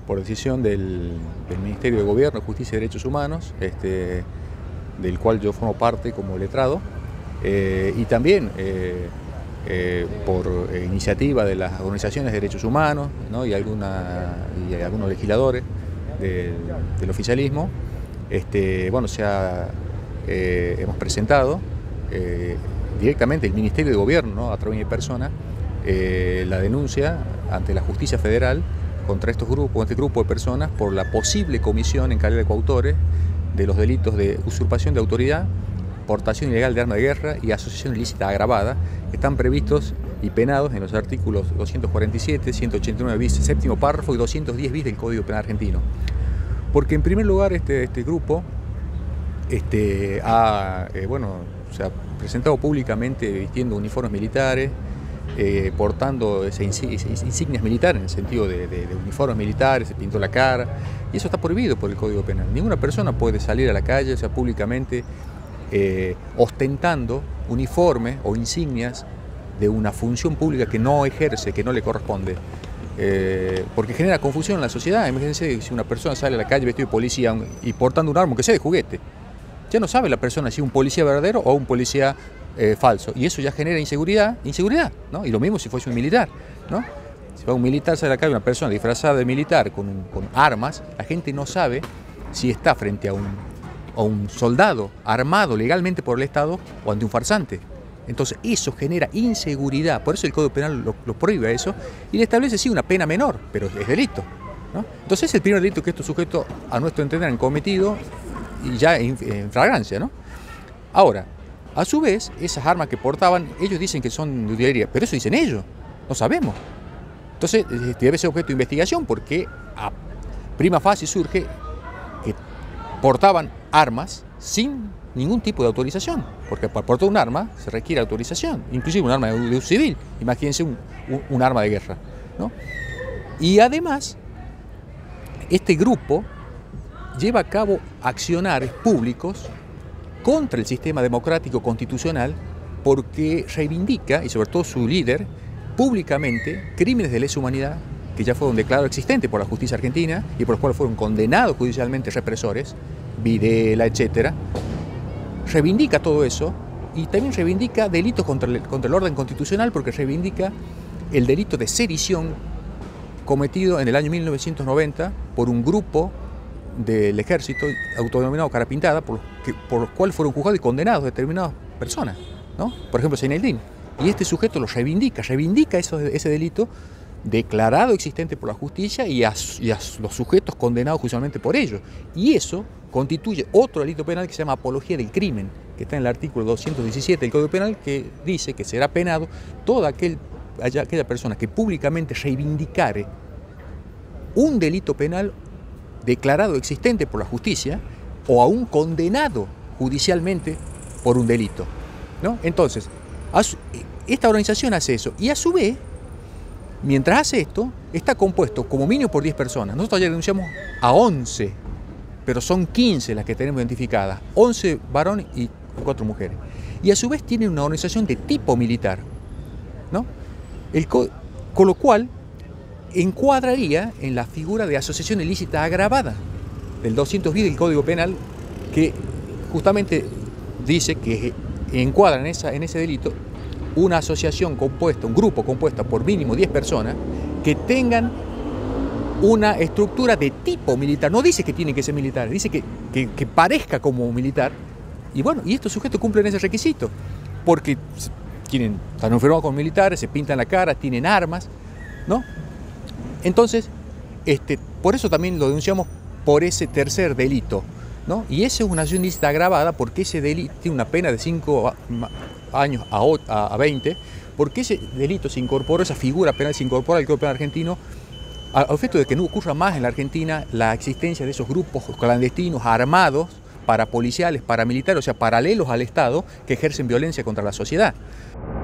por decisión del Ministerio de Gobierno, Justicia y Derechos Humanos, del cual yo formo parte como letrado, y también por iniciativa de las organizaciones de derechos humanos, ¿no? y algunos legisladores del oficialismo. Hemos presentado directamente el Ministerio de Gobierno, ¿no? a través de mi persona, la denuncia ante la Justicia Federal contra este grupo de personas por la posible comisión en calidad de coautores de los delitos de usurpación de autoridad, portación ilegal de arma de guerra y asociación ilícita agravada, que están previstos y penados en los artículos 247, 189 bis, séptimo párrafo y 210 bis del Código Penal argentino. Porque en primer lugar este grupo se ha presentado públicamente vistiendo uniformes militares, portando insignias militares en el sentido de uniformes militares, se pintó la cara, y eso está prohibido por el Código Penal. Ninguna persona puede salir a la calle, públicamente ostentando uniformes o insignias de una función pública que no ejerce, que no le corresponde, porque genera confusión en la sociedad. Imagínense si una persona sale a la calle vestido de policía y portando un arma que sea de juguete, ya no sabe la persona si es un policía verdadero o un policía falso, y eso ya genera inseguridad, ¿no? Y lo mismo si fuese un militar, ¿no? Si va un militar, sale a la calle una persona disfrazada de militar con armas, la gente no sabe si está frente a un soldado armado legalmente por el Estado o ante un farsante. Entonces eso genera inseguridad, por eso el Código Penal lo prohíbe eso y le establece sí una pena menor, pero es delito, ¿no? Entonces es el primer delito que estos sujetos, a nuestro entender, han cometido y ya en flagrancia, ¿no? Ahora, a su vez, esas armas que portaban, ellos dicen que son de utilería, pero eso dicen ellos, no sabemos. Entonces debe ser objeto de investigación porque a prima facie surge que portaban armas sin ningún tipo de autorización, porque para portar un arma se requiere autorización, inclusive un arma de uso civil, imagínense un arma de guerra, ¿no? Y además, este grupo lleva a cabo accionares públicos contra el sistema democrático constitucional porque reivindica, y sobre todo su líder, públicamente crímenes de lesa humanidad que ya fueron declarados existentes por la justicia argentina y por los cuales fueron condenados judicialmente represores, Videla, etcétera. Reivindica todo eso y también reivindica delitos contra el orden constitucional porque reivindica el delito de sedición cometido en el año 1990 por un grupo del ejército autodenominado Cara Pintada, por los cuales fueron juzgados y condenados determinadas personas, ¿no? Por ejemplo, Zeinaldin. Y este sujeto lo reivindica ese delito declarado existente por la justicia y a los sujetos condenados judicialmente por ello. Y eso constituye otro delito penal que se llama apología del crimen, que está en el artículo 217 del Código Penal, que dice que será penado toda aquella persona que públicamente reivindicare un delito penal declarado existente por la justicia o aún condenado judicialmente por un delito, ¿no? Entonces, esta organización hace eso y a su vez, mientras hace esto, está compuesto como mínimo por 10 personas. Nosotros ayer denunciamos a 11, pero son 15 las que tenemos identificadas, 11 varones y 4 mujeres. Y a su vez tiene una organización de tipo militar, ¿no? Con lo cual encuadraría en la figura de asociación ilícita agravada del 200 bis del Código Penal, que justamente dice que encuadra en ese delito una asociación compuesta, un grupo compuesto por mínimo 10 personas que tengan una estructura de tipo militar. No dice que tienen que ser militares, dice que parezca como militar. Y bueno, y estos sujetos cumplen ese requisito, porque están enfermados con militares, se pintan la cara, tienen armas, ¿no? Entonces, por eso también lo denunciamos por ese tercer delito, ¿no? Y esa es una asociación ilícita agravada porque ese delito tiene una pena de 5 años a 20, porque ese delito se incorporó, esa figura penal se incorpora al Código Penal argentino a efecto de que no ocurra más en la Argentina la existencia de esos grupos clandestinos armados, parapoliciales, paramilitares, o sea, paralelos al Estado, que ejercen violencia contra la sociedad.